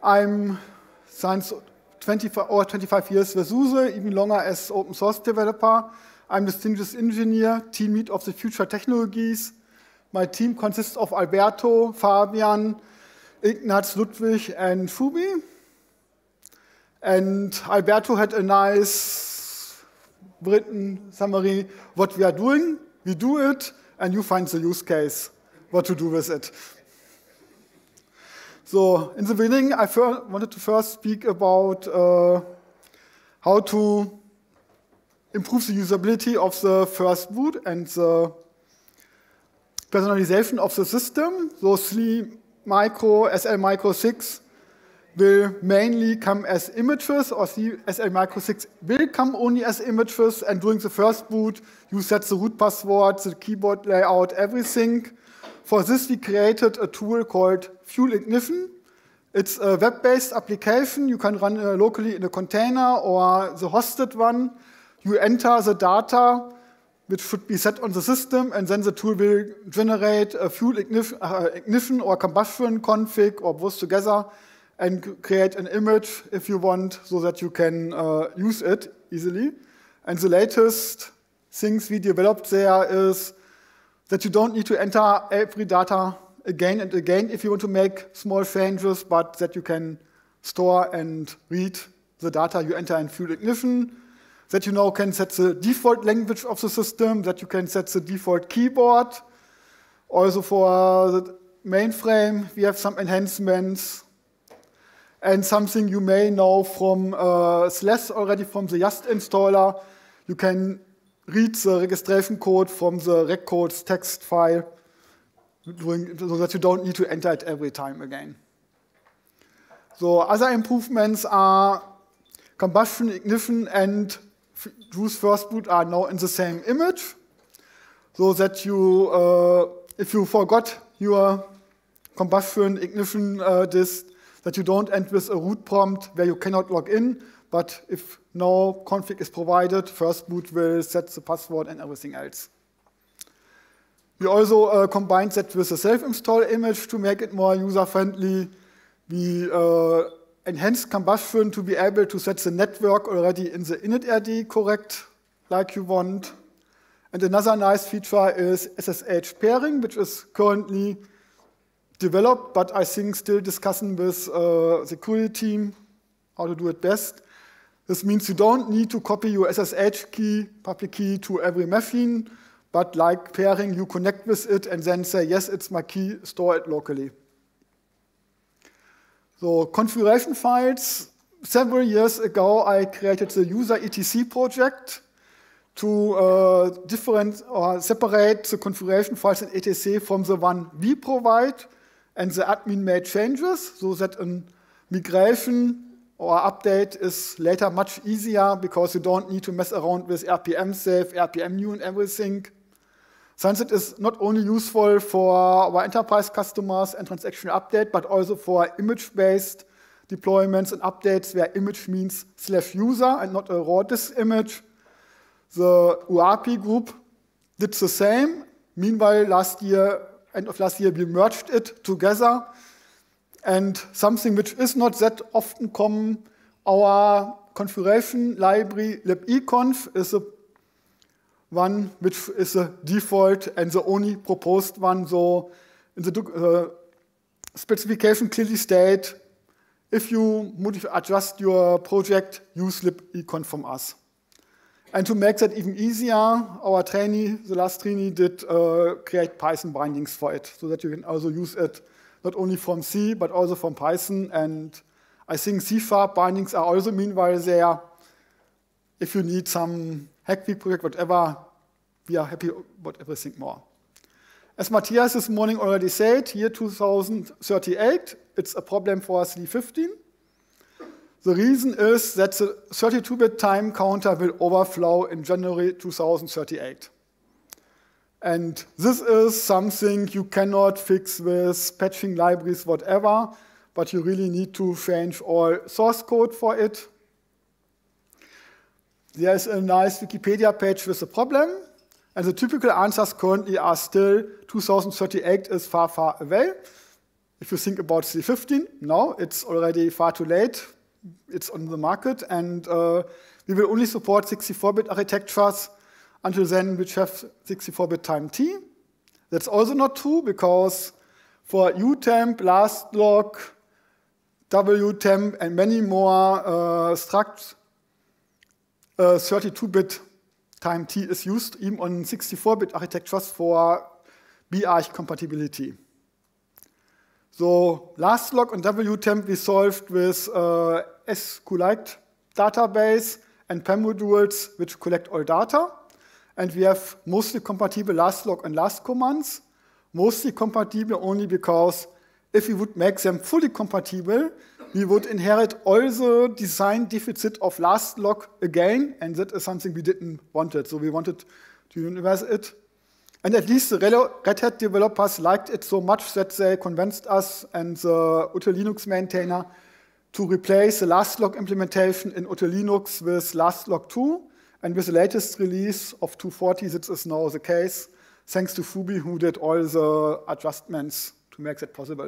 I'm since 25 years with SUSE, even longer as open source developer. I'm distinguished engineer, team lead of the future technologies. My team consists of Alberto, Fabian, Ignaz, Ludwig, and Fubi. And Alberto had a nice written summary what we are doing. We do it, and you find the use case, what to do with it. So in the beginning, I wanted to first speak about how to improve the usability of the first boot and the personalization of the system. So SLI Micro, SL Micro 6 will mainly come as images, or SL Micro 6 will come only as images, and during the first boot, you set the root password, the keyboard layout, everything. For this, we created a tool called Fuel Ignition. It's a web-based application. You can run locally in a container or the hosted one. You enter the data, which should be set on the system, and then the tool will generate a fuel ignition or combustion config or both together and create an image if you want so that you can use it easily. And the latest things we developed there is that you don't need to enter every data again and again if you want to make small changes, but that you can store and read the data you enter in fuel ignition, that you now can set the default language of the system, that you can set the default keyboard. Also for the mainframe, we have some enhancements. And something you may know from SLES already from the Just installer, you can read the registration code from the regcodes text file so that you don't need to enter it every time again. So other improvements are combustion, ignition, and Drew's first boot are now in the same image, so that you, if you forgot your combustion, ignition disk, that you don't end with a root prompt where you cannot log in, but if no config is provided, first boot will set the password and everything else. We also combined that with a self-install image to make it more user-friendly. We enhanced combustion to be able to set the network already in the initRD correct, like you want. And another nice feature is SSH pairing, which is currently developed, but I think still discussing with the security team how to do it best. This means you don't need to copy your SSH key, public key, to every machine, but like pairing, you connect with it and then say, yes, it's my key, store it locally. So configuration files. Several years ago, I created the user etc project to separate the configuration files in etc from the one we provide, and the admin made changes so that a migration or update is later much easier because you don't need to mess around with RPM save, RPM new, and everything. Since it is not only useful for our enterprise customers and transactional update, but also for image-based deployments and updates where image means /user and not a raw disk image. The UAPI group did the same. Meanwhile, end of last year, we merged it together. And something which is not that often common, our configuration library libeconf is a one which is a default and the only proposed one. So in the specification clearly state, if you adjust your project, use libeconf from us. And to make that even easier, our trainee, the last trainee, did create Python bindings for it, so that you can also use it not only from C, but also from Python. And I think C# bindings are also meanwhile there. If you need some Hackweek project, whatever, we are happy about everything more. As Matthias this morning already said, year 2038, it's a problem for SLI 15. The reason is that the 32-bit time counter will overflow in January 2038. And this is something you cannot fix with patching libraries, whatever, but you really need to change all source code for it. There's a nice Wikipedia page with the problem, and the typical answers currently are still 2038 is far, far away. if you think about C15, no, it's already far too late. It's on the market, and we will only support 64-bit architectures until then, which have 64-bit time T. That's also not true, because for utemp, lastlog, wtemp, and many more struct, 32-bit time T is used even on 64-bit architectures for B-arch compatibility. So lastlog and wtemp we solved with SQLite database and PEM modules which collect all data. And we have mostly compatible lastlog and last commands. Mostly compatible only because if we would make them fully compatible, we would inherit all the design deficit of lastlog again, and that is something we didn't want it. So we wanted to universe it. And at least the Red Hat developers liked it so much that they convinced us and the Util Linux maintainer to replace the lastlog implementation in Util Linux with lastlog 2. And with the latest release of 240, this is now the case, thanks to Fubi, who did all the adjustments to make that possible.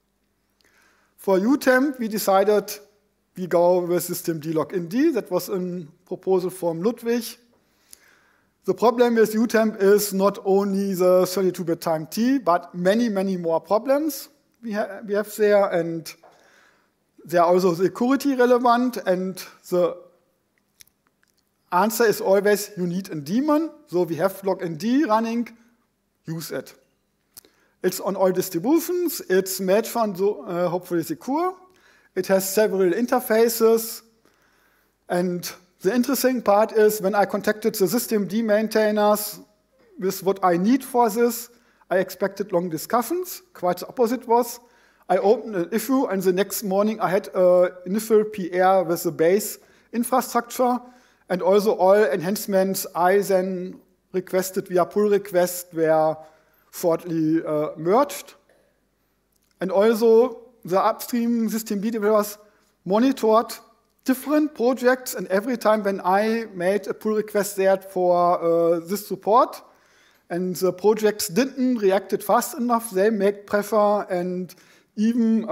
For utemp, we decided we go with systemd login. That was a proposal from Ludwig. The problem with utemp is not only the 32-bit time T, but many, many more problems we have there, and they are also security relevant, and the answer is always you need a daemon, so we have login running, use it. It's on all distributions, it's made from hopefully secure, it has several interfaces, and the interesting part is when I contacted the systemd maintainers with what I need for this, I expected long discussions. Quite the opposite was. I opened an issue, and the next morning I had an initial PR with the base infrastructure, and also all enhancements I then requested via pull request were shortly merged. And also the upstream systemd developers monitored different projects, and every time when I made a pull request there for this support, and the projects didn't react it fast enough, they made pressure and even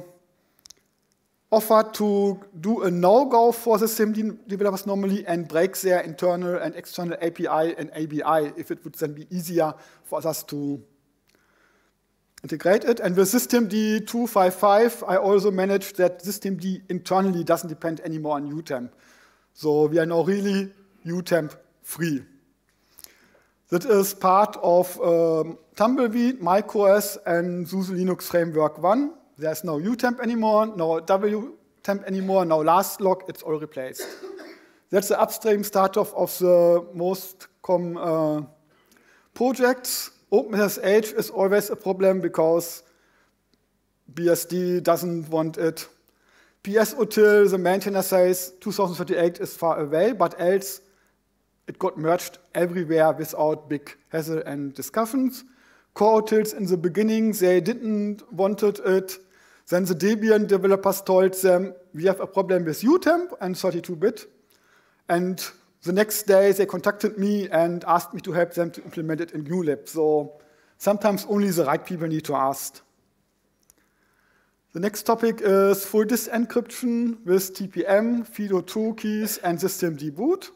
offered to do a no-go for systemd developers normally and break their internal and external API and ABI if it would then be easier for us to integrate it. And with systemd 255, I also managed that systemd internally doesn't depend anymore on utemp. So we are now really utemp free. That is part of Tumbleweed, macOS, and SUSE Linux Framework 1. There's no utemp anymore, no wtemp anymore, no lastlog, it's all replaced. That's the upstream start-off of the most common projects. OpenSSH is always a problem because BSD doesn't want it. PSUtil, the maintainer says 2038 is far away, but else it got merged everywhere without big hassle and discussions. CoreUtils in the beginning, they didn't wanted it. Then the Debian developers told them, we have a problem with utemp and 32-bit. And the next day, they contacted me and asked me to help them to implement it in GNU-lib. So sometimes only the right people need to ask. The next topic is full disk encryption with TPM, FIDO2 keys, and systemd boot.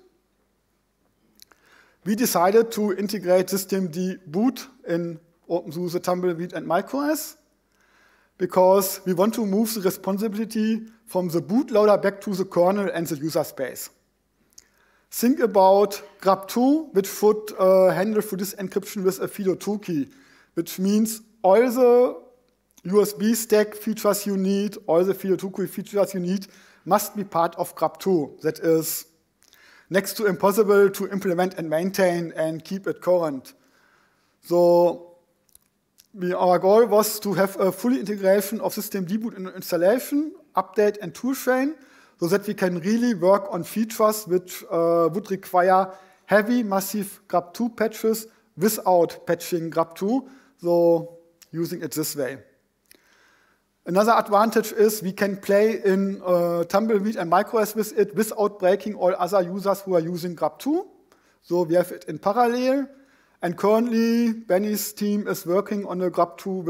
We decided to integrate systemd boot in OpenSUSE, Tumbleweed, and macOS because we want to move the responsibility from the bootloader back to the kernel and the user space. Think about grub2, which should handle full disk encryption with a FIDO2 key, which means all the USB stack features you need, all the FIDO2 key features you need must be part of grub2. That is next to impossible to implement and maintain and keep it current. So our goal was to have a full integration of systemd boot in installation, update, and toolchain, so that we can really work on features which would require heavy, massive grub2 patches without patching grub2, so using it this way. Another advantage is we can play in Tumbleweed and macOS with it without breaking all other users who are using grub2. So we have it in parallel. And currently, Benny's team is working on a grub2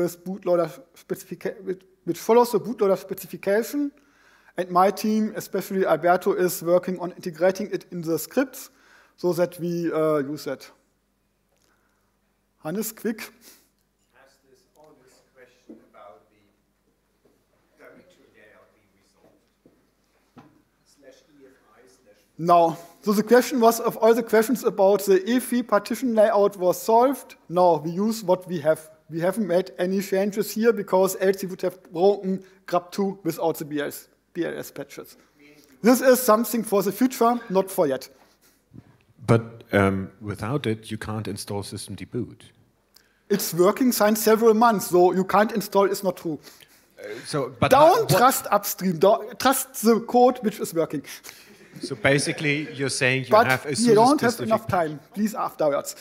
which follows the bootloader specification. And my team, especially Alberto, is working on integrating it in the scripts so that we use it. Hannes, quick. Has this honest question about the directory layout been resolved? /EFI/. No. So the question was, if all the questions about the EFI partition layout was solved, no, we use what we have. We haven't made any changes here because else we would have broken grub2 without the BLS patches. This is something for the future, not for yet. But without it, you can't install systemd boot. It's working since several months, so you can't install is not true. But don't trust upstream, trust the code which is working. So basically, you're saying but have a you don't have enough time. Please afterwards.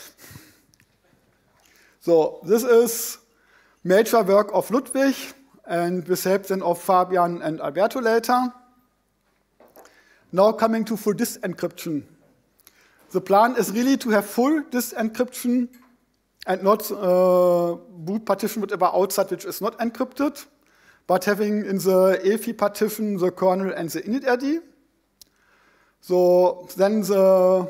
So this is major work of Ludwig, and with help then of Fabian and Alberto later. Now coming to full disk encryption. The plan is really to have full disk encryption and not boot partition, whatever outside which is not encrypted, but having in the EFI partition the kernel and the initRD. So then the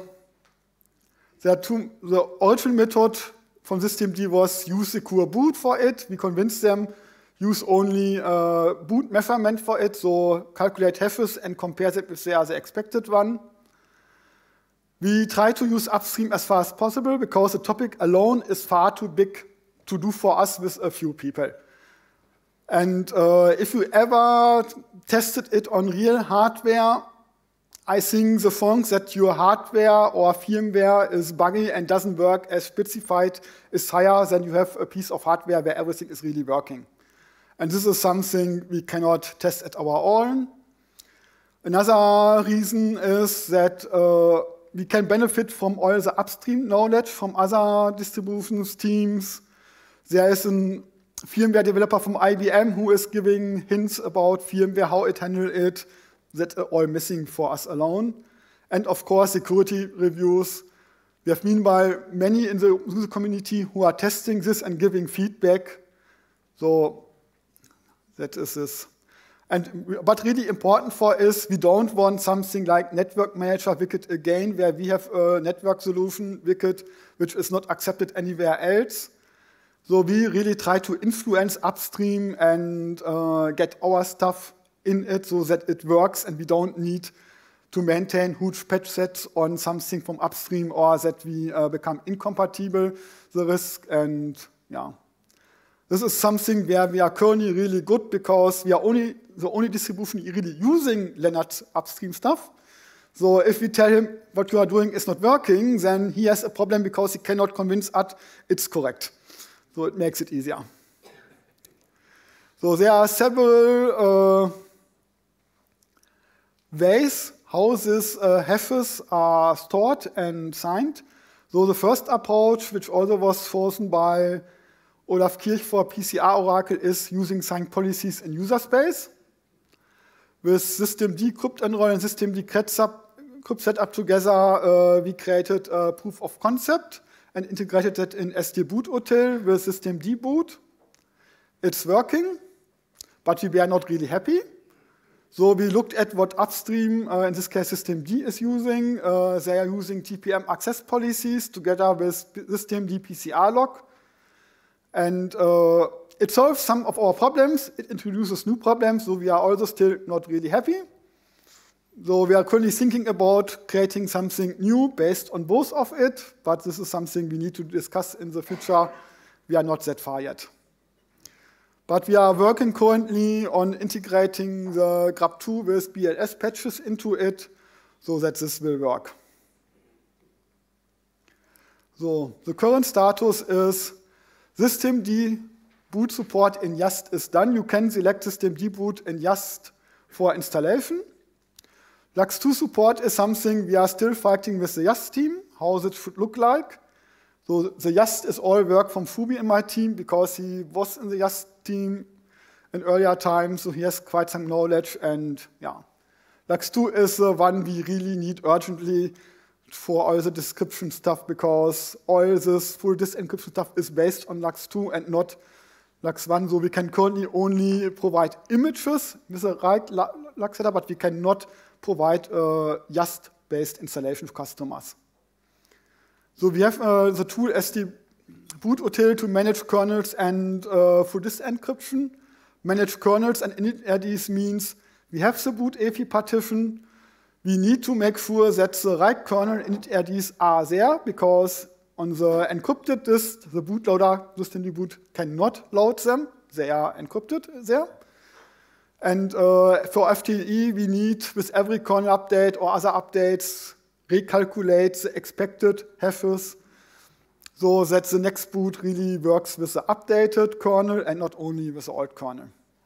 original method from systemd was use secure boot for it. We convinced them use only boot measurement for it, so calculate hashes and compare it if they are the expected one. We try to use upstream as far as possible because the topic alone is far too big to do for us with a few people. And if you ever tested it on real hardware, I think the chance that your hardware or firmware is buggy and doesn't work as specified is higher than you have a piece of hardware where everything is really working. And this is something we cannot test at our own. Another reason is that we can benefit from all the upstream knowledge from other distributions teams. There is a firmware developer from IBM who is giving hints about firmware, how it handles it. That's all missing for us alone. And of course, security reviews. We have meanwhile many in the user community who are testing this and giving feedback. So that is this. But really important for us, we don't want something like Network Manager Wicket again, where we have a network solution Wicket which is not accepted anywhere else. So we really try to influence upstream and get our stuff in it so that it works and we don't need to maintain huge patch sets on something from upstream or that we become incompatible, the risk. And yeah, this is something where we are currently really good because we are the only distribution really using Lennart's upstream stuff. So if we tell him what you are doing is not working, then he has a problem because he cannot convince us it's correct. So it makes it easier. So there are several ways how these hashes are stored and signed. So the first approach, which also was chosen by Olaf Kirch for PCR Oracle, is using signed policies in user space. With systemd crypt_enroll and systemd crypt setup together, we created a proof of concept and integrated that in SD-boot-util with systemd boot. It's working, but we were not really happy. So we looked at what upstream, in this case systemd is using. They are using TPM access policies together with systemd PCR log. And it solves some of our problems. It introduces new problems, so we are also still not really happy. So we are currently thinking about creating something new based on both of it, but this is something we need to discuss in the future. We are not that far yet. But we are working currently on integrating the grub2 with BLS patches into it so that this will work. So the current status is systemd boot support in YaST is done. You can select systemd boot in YaST for installation. LUKS2 support is something we are still fighting with the YaST team, how it should look like. So the YaST is all work from Fubi in my team because he was in the YaST team in earlier times, so he has quite some knowledge. And yeah, LUKS2 is the one we really need urgently for all the description stuff because all this full disk encryption stuff is based on LUKS2 and not LUKS1. So we can currently only provide images with the right LUKS setup, but we cannot provide a YAST-based installation for customers. So we have the tool SDBootUtil to manage kernels and full disk encryption. Manage kernels and initrds means we have the boot AFI partition. We need to make sure that the right kernel initrds are there because on the encrypted disk, the bootloader systemd cannot load them. They are encrypted there. And for FTE, we need, with every kernel update or other updates, recalculate the expected hashes so that the next boot really works with the updated kernel and not only with the old kernel.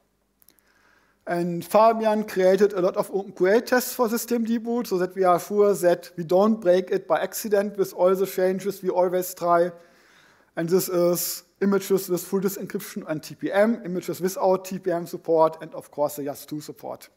And Fabian created a lot of OpenQA tests for systemd boot so that we are sure that we don't break it by accident with all the changes we always try. And this is images with full disk encryption and TPM, images without TPM support, and of course the YAST2 support.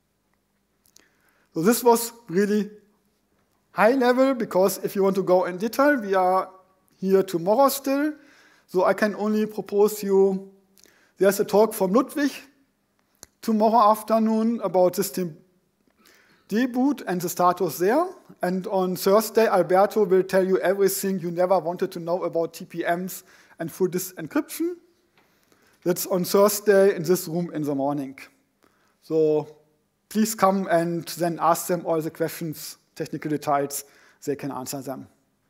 So this was really high level because if you want to go in detail, we are here tomorrow still. So I can only propose you, there's a talk from Ludwig tomorrow afternoon about systemd boot and the status there. And on Thursday, Alberto will tell you everything you never wanted to know about TPMs and full disk encryption. That's on Thursday in this room in the morning. So please come and then ask them all the questions, technical details, they can answer them.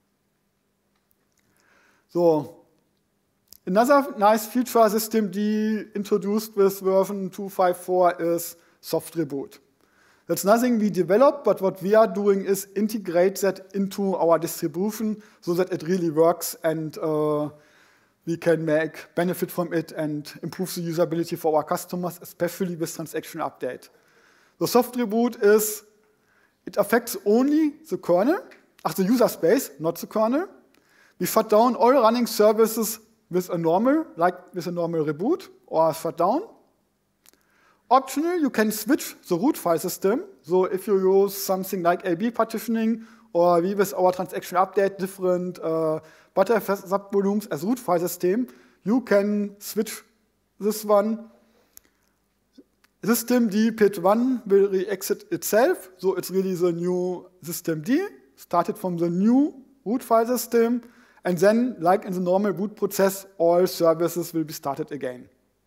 So another nice feature systemd introduced with version 2.5.4 is soft reboot. That's nothing we developed, but what we are doing is integrate that into our distribution so that it really works and we can make benefit from it and improve the usability for our customers, especially with transaction update. The soft reboot is, it affects only the kernel, the user space, not the kernel. We shut down all running services with a normal, like with a normal reboot or shutdown. Optional, you can switch the root file system. So if you use something like AB partitioning or we with our transaction update different Butterfly subvolumes as root file system, you can switch this one. Systemd PID1 will re-exit itself. So it's really the new systemd, started from the new root file system. And then, like in the normal boot process, all services will be started again.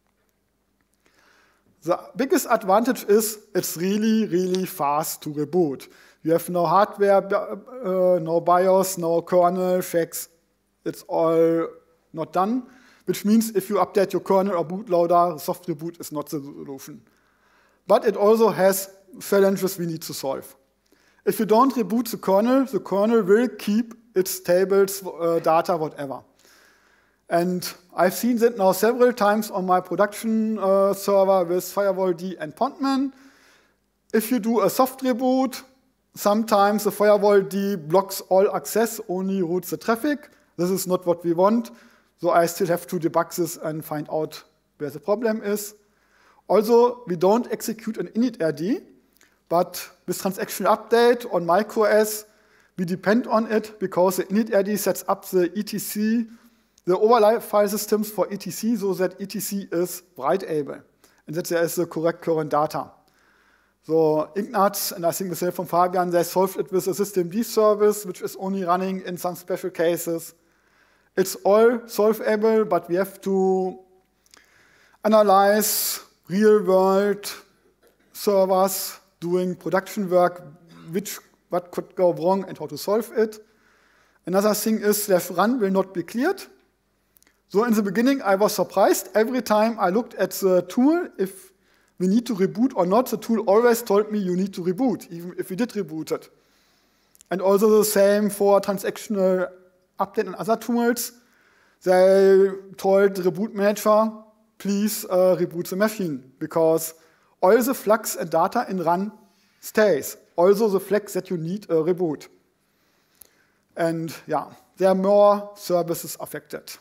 The biggest advantage is it's really, really fast to reboot. You have no hardware, no BIOS, no kernel checks. It's all not done, which means if you update your kernel or bootloader, soft reboot is not the solution. But it also has challenges we need to solve. If you don't reboot the kernel will keep its tables, data, whatever. And I've seen that now several times on my production server with FirewallD and Podman. If you do a soft reboot, sometimes the FirewallD blocks all access, only routes the traffic. This is not what we want. So I still have to debug this and find out where the problem is. Also, we don't execute an initrd, but with transaction update on macOS, we depend on it because the initrd sets up the etc, the overlay file systems for etc, so that etc is writeable and that there is the correct current data. So Ignaz, and I think the same from Fabian, they solved it with a systemd service, which is only running in some special cases. It's all solvable, but we have to analyze real-world servers doing production work, what could go wrong and how to solve it. Another thing is /run will not be cleared. So in the beginning, I was surprised. Every time I looked at the tool, if we need to reboot or not, the tool always told me you need to reboot, even if we did reboot it. And also the same for transactional update and other tools. They told the reboot manager, please reboot the machine, because all the flags and data in run stays. Also the flags that you need a reboot. And yeah, there are more services affected.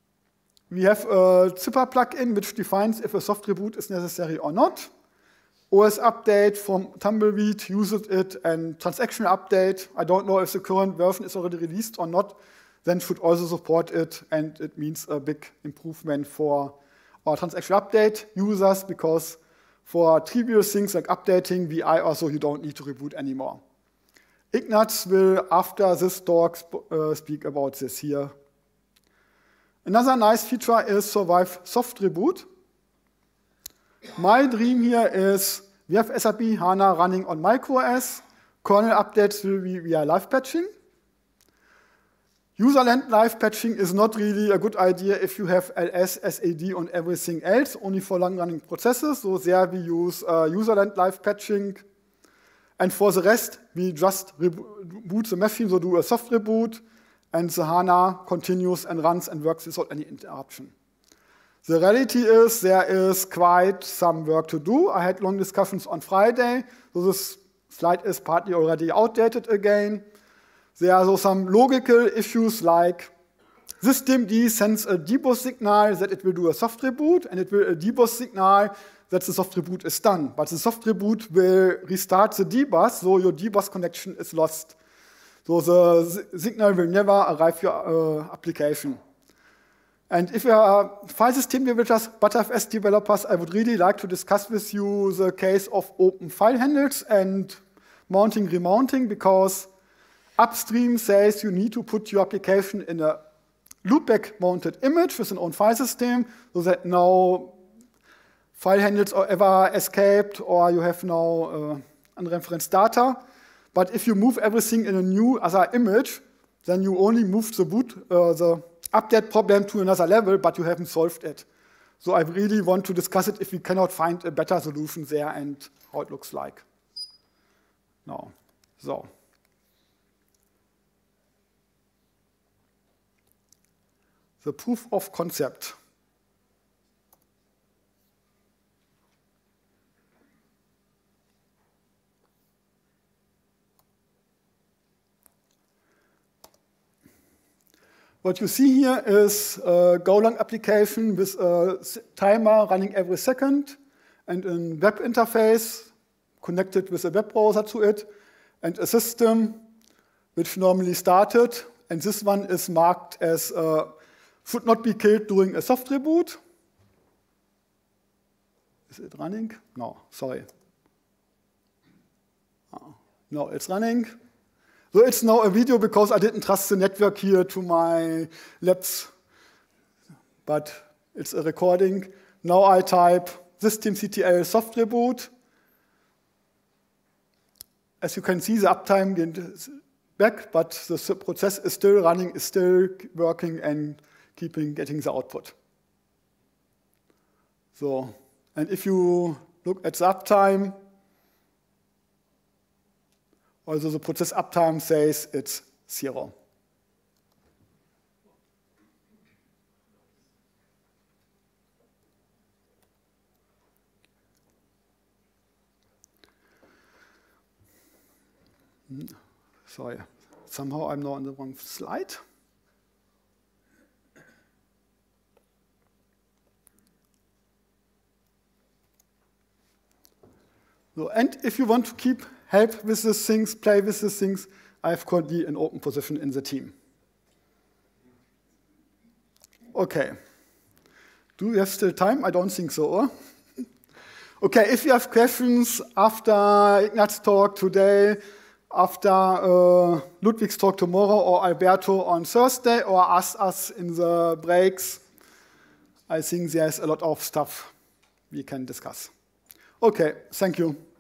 We have a Zypper plugin which defines if a soft reboot is necessary or not. OS update from Tumbleweed uses it, and transactional update. I don't know if the current version is already released or not, then should also support it, and it means a big improvement for our transactional update users, because for trivial things like updating VI also, you don't need to reboot anymore. Ignaz will, after this talk, speak about this here. Another nice feature is survive soft reboot. My dream here is we have SAP HANA running on macOS. Kernel updates will be via live patching. Userland live patching is not really a good idea if you have LS, SAD, and everything else, only for long-running processes. So there we use userland live patching. And for the rest, we just reboot the machine, so do a soft reboot, and the HANA continues and runs and works without any interruption. The reality is there is quite some work to do. I had long discussions on Friday, so this slide is partly already outdated again. There are some logical issues like systemd sends a debug signal that it will do a soft reboot, and it will a debug signal that the soft reboot is done. But the soft reboot will restart the debug, so your debug connection is lost. So the signal will never arrive your application. And if you are file system developers, ButterFS developers, I would really like to discuss with you the case of open file handles and mounting, remounting, because upstream says you need to put your application in a loopback mounted image with an own file system, so that no file handles are ever escaped, or you have no unreferenced data. But if you move everything in a new other image, then you only move the the update problem to another level, but you haven't solved it. So I really want to discuss it if we cannot find a better solution there and how it looks like. No. So. The proof of concept. What you see here is a Golang application with a timer running every second and a web interface connected with a web browser to it, and a system which normally started, and this one is marked as should not be killed during a soft reboot. Is it running? No, sorry. No, it's running. So it's now a video because I didn't trust the network here to my labs, but it's a recording. Now I type systemctl soft reboot. As you can see, the uptime went back, but the process is still running, is still working and getting the output. So, and if you look at the uptime, also the process uptime says it's 0. Sorry, somehow I'm now on the wrong slide. So, and if you want to keep help with these things, play with these things, I have currently an open position in the team. Okay. Do we have still time? I don't think so, or? Okay, if you have questions after Ignaz's talk today, after Ludwig's talk tomorrow, or Alberto on Thursday, or ask us in the breaks, I think there's a lot of stuff we can discuss. Okay, thank you.